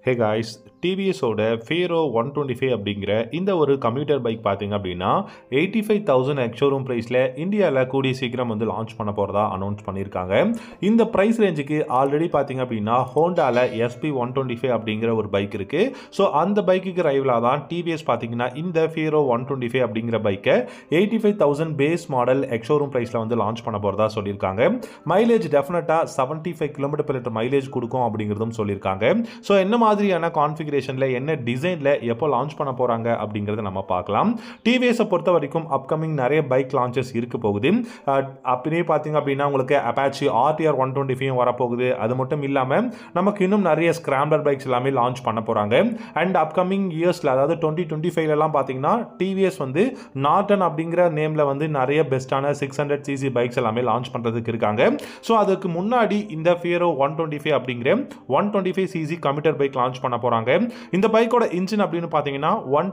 Hey guys, TVS Fiero 125 அப்படிங்கிற இந்த ஒரு கம்யூட்டர் பைக் பார்த்தீங்க அப்படின்னா 85,000 எக்ஸ்-ஷோரூம் பிரைஸில் இந்தியாவில் கூடிய சீக்கிரம் வந்து லான்ச் பண்ண போகிறதா அனௌன்ஸ் பண்ணியிருக்காங்க. இந்த ப்ரைஸ் ரேஞ்சுக்கு ஆல்ரெடி பார்த்தீங்க அப்படின்னா ஹோண்டாவில் SP 125 அப்படிங்கிற ஒரு பைக் இருக்குது. ஸோ அந்த பைக்குக்கு ரைவலாக தான் டிவிஎஸ் பார்த்தீங்கன்னா இந்த Fiero 125 அப்படிங்கிற பைக்கை 85,000 பேஸ் மாடல் எக்ஸ்-ஷோரூம் பிரைஸில் வந்து லான்ச் பண்ண போகிறதா சொல்லியிருக்காங்க. மைலேஜ் டெஃபினட்டாக 75 km/h மைலேஜ் கொடுக்கும் அப்படிங்கிறதும் சொல்லியிருக்காங்க. ஸோ என்ன மாதிரியான கான்ஃபிகரேஷனில் என்ன டிசைனில் எப்போ லான்ச் பண்ண போகிறாங்க அப்படிங்கிறத நம்ம பார்க்கலாம். டிவிஎஸை பொறுத்த வரைக்கும் அப்கமிங் நிறைய பைக் லான்ச்சஸ் இருக்க போகுது. அப்படியே பார்த்தீங்க அப்படின்னா உங்களுக்கு அப்பாச்சி RTR 125 வரப்போகுது. அது மட்டும் இல்லாமல் நமக்கு இன்னும் நிறைய ஸ்கிராம்பலர் பைக்ஸ் எல்லாமே லான்ச் பண்ண போகிறாங்க. அண்ட் அப்கமிங் இயர்ஸில் அதாவது 2025 பார்த்தீங்கன்னா டிவிஎஸ் வந்து நார்டன் அப்படிங்கிற நேமில் வந்து நிறைய பெஸ்ட்டான 600cc பைக்ஸ் எல்லாமே லான்ச் பண்ணுறதுக்கு இருக்காங்க. ஸோ அதுக்கு முன்னாடி இந்த Fiero 125 அப்படிங்கிற 125cc கம்யூட்டர் பைக் லான்ச் பண்ண போறாங்க. இந்த பைக்கோட இன்ஜின் அப்படின்னு பாத்தீங்கன்னா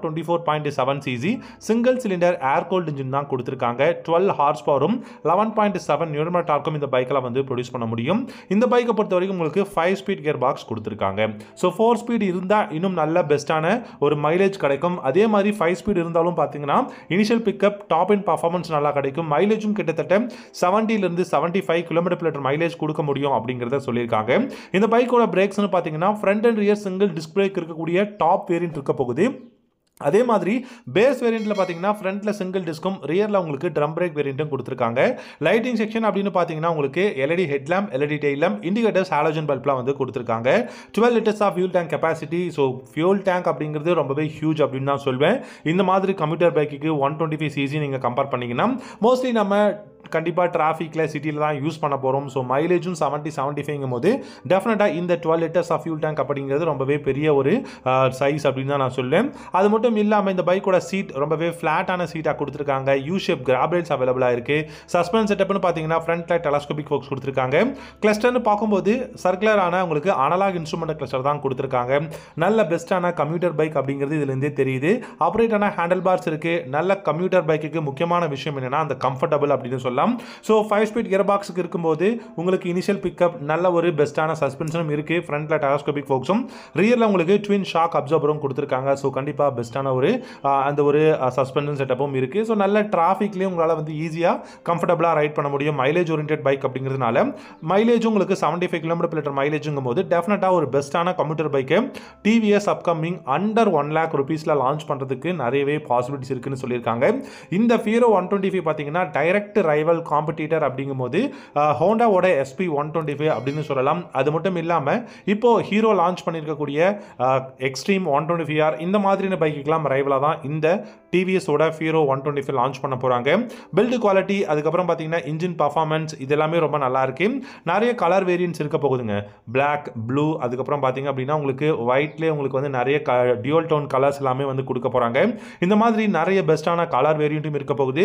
124.7cc single cylinder air cooled engine தான் கொடுத்திருக்காங்க. 12 ஹார்ஸ் பவரும் 11.7 நியூட்டன் டார்க்கும் இந்த பைக்ல வந்து ப்ரொடியூஸ் பண்ண முடியும். இந்த பைக்கை பொறுத்த வரைக்கும் உங்களுக்கு 5 ஸ்பீட் கியர் பாக்ஸ் கொடுத்திருக்காங்க. ஸோ 4 ஸ்பீட் இருந்தா இன்னும் நல்ல பெஸ்டான ஒரு மைலேஜ் கிடைக்கும். அதே மாதிரி 5 ஸ்பீட் இருந்தாலும் பாத்தீங்கன்னா initial pickup top in performance நல்லா கிடைக்கும். மைலேஜும் கிட்டத்தட்ட 70 இருந்து 75 km/h மைலேஜ் கொடுக்க முடியும் அப்படிங்கறத சொல்லியிருக்காங்க. இந்த பைக்கோட பிரேக்ஸ்னு பாத்தீங்கன்னா front and rear single disc brake இருக்கக்கூடிய டாப் வேரியன்ட் இருக்க போகுது. அதே மாதிரி பேஸ் வேரியண்ட்ல பாத்தீங்கன்னா ஃப்ரண்ட்ல சிங்கிள் டிஸ்கும் ரியர்ல உங்களுக்கு ட்ரம் பிரேக் வேரியண்ட்டும் கொடுத்திருக்காங்க. லைட்டிங் செக்ஷன் அப்படின்னு பாத்தீங்கன்னா உங்களுக்கு LED head lamp, LED tail lamp, indicators, halogen பல்ப்லாம் வந்து கொடுத்திருக்காங்க. 12 litres of fuel tank capacity. So fuel tank அப்படிங்கிறது ரொம்பவே ஹியூஜ் அப்படின்னு தான் சொல்வேன். இந்த மாதிரி கம்யூட்டர் பைக்கு 125cc நீங்க கம்பேர் பண்ணீங்கன்னா மோஸ்ட்லி நம்ம கண்டிப்பாக டிராஃபிக்கில் சிட்டியில் தான் யூஸ் பண்ண போகிறோம். ஸோ மைலேஜும் 70-75 போது டெஃபினட்டாக இந்த 12 லிட்டர்ஸ் ஆஃப் ஃபியூல் டேங்க் அப்படிங்கிறது ரொம்பவே பெரிய ஒரு சைஸ் அப்படின்னு தான் நான் சொல்லுவேன். அது மட்டும் இல்லாமல் இந்த பைக்கோட சீட் ரொம்பவே ஃப்ளாட்டான சீட்டாக கொடுத்துருக்காங்க. யூ ஷேப் கிராப் ரேல்ஸ் அவைலபிளாக இருக்குது. சஸ்பென்ஸ் செட்டப்னு பார்த்தீங்கன்னா ஃப்ரண்ட்ல டெலஸ்கோபிக் ஃபோக்ஸ் கொடுத்துருக்காங்க. கிளஸ்டர்னு பார்க்கும்போது சர்க்குலரான உங்களுக்கு அனலாக் இன்ஸ்ட்ருமெண்ட் கிளஸ்டர் தான் கொடுத்துருக்காங்க. நல்ல பெஸ்ட்டான கம்யூட்டர் பைக் அப்படிங்கிறது இதுலேருந்தே தெரியுது. ஆப்ரேட்டான ஹேண்டில் பார்ஸ் இருக்குது. நல்ல கம்யூட்டர் பைக்குக்கு முக்கியமான விஷயம் என்னென்னா அந்த கம்ஃபர்டபுள் அப்படின்னு சொல்லலாம். ஸோ 5 ஸ்பீட் கியர் பாக்ஸுக்கு இருக்கும்போது உங்களுக்கு இனிஷியல் பிக்கப் நல்ல ஒரு பெஸ்ட்டான சஸ்பென்ஷனும் இருக்கு. ஃப்ரண்ட்ல டெலஸ்கோபிக் ஃபோக்ஸும் ரியர்ல உங்களுக்கு ட்வின் ஷாக் அப்சர்வரும் கொடுத்துருக்காங்க. ஸோ கண்டிப்பா பெஸ்ட்டான ஒரு அந்த ஒரு சஸ்பென்ஷன் செட்டப்பும் இருக்கு. ஸோ நல்ல டிராஃபிக்லேயும் உங்களால் வந்து ஈஸியாக கம்ஃபர்டபுளாக ரைட் பண்ண முடியும். மைலேஜ் ஓரியன்டட் பைக் அப்படிங்கிறதுனால மைலேஜும் உங்களுக்கு 75 km/h மைலேஜுங்கும் போது டெஃபினட்டாக ஒரு பெஸ்ட்டான கம்யூட்டர் பைக்கை டிவிஎஸ் அப்கமிங் அண்டர் 1 lakh rupeesல லான்ச் பண்ணுறதுக்கு நிறையவே பாசிபிலிட்டிஸ் இருக்குன்னு சொல்லியிருக்காங்க. இந்த Fiero 125 பார்த்தீங்கன்னா டைரக்ட் ரைவல் காம்படிட்டர் அப்படிங்கும்போது ஹோண்டாவோட SP 125 அப்படின்னு சொல்லலாம். அது மட்டும் இல்லாமல் இப்போ ஹீரோ லான்ச் பண்ணியிருக்கக்கூடிய எக்ஸ்ட்ரீம் 125R இந்த மாதிரியான பைக்குக்கெல்லாம் ரைவலாக தான் இந்த TVS Fiero 125 லான்ச் பண்ண போகிறாங்க. பில்டு குவாலிட்டி, அதுக்கப்புறம் பார்த்தீங்கன்னா இன்ஜின் பர்ஃபார்மன்ஸ் இது எல்லாமே ரொம்ப நல்லா இருக்கு. நிறைய கலர் வேரியன்ட்ஸ் இருக்க போகுதுங்க. பிளாக், ப்ளூ, அதுக்கப்புறம் பார்த்தீங்க அப்படின்னா உங்களுக்கு ஒயிட்லேயே உங்களுக்கு வந்து நிறைய டியூல் டோன் கலர்ஸ் எல்லாமே வந்து கொடுக்க போகிறாங்க. இந்த மாதிரி நிறைய பெஸ்ட்டான கலர் வேரியண்ட்டும் இருக்க போகுது.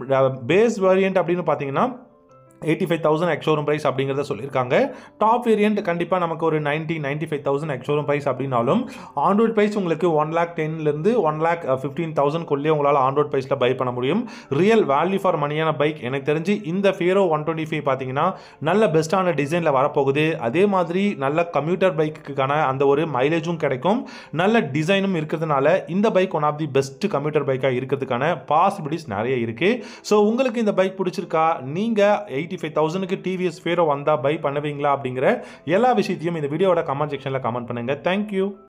பேஸ் வேரியன்ட் அப்படின்னு பார்த்தீங்கன்னா 85,000 எக்ஸ்-ஷோரூம் பிரைஸ் அப்படிங்கிறத சொல்லியிருக்காங்க. டாப் வேரியன்ட் கண்டிப்பாக நமக்கு ஒரு 95,000 எக்ஸ்-ஷோரூம் பிரைஸ் அப்படின்னாலும் ஆன்ரோட் பிரைஸ் உங்களுக்கு 1,10,000 1,15,000 உங்களால் ஆன்ரோட் பிரைஸில் பை பண்ண முடியும். ரியல் வேல்யூ ஃபார் மணியான பைக் எனக்கு தெரிஞ்சு இந்த Fiero 125 பார்த்தீங்கன்னா நல்ல பெஸ்ட்டான டிசைனில் வரப்போகுது. அதே மாதிரி நல்ல கம்யூட்டர் பைக்குக்கான அந்த ஒரு மைலேஜும் கிடைக்கும். நல்ல டிசைனும் இருக்கிறதுனால இந்த bike one of the best commuter பைக்காக இருக்கிறதுக்கான பாசிபிலிட்டிஸ் நிறைய இருக்குது. ஸோ உங்களுக்கு இந்த பைக் பிடிச்சிருக்கா? நீங்கள் 85,000க்கு TVS Fiero வந்தா பை பண்ணுவீங்களா அப்படிங்கிற எல்லா விஷயத்தையும் இந்த வீடியோட கமெண்ட் செக்ஷன்ல கமெண்ட் பண்ணுங்க. தேங்க்யூ.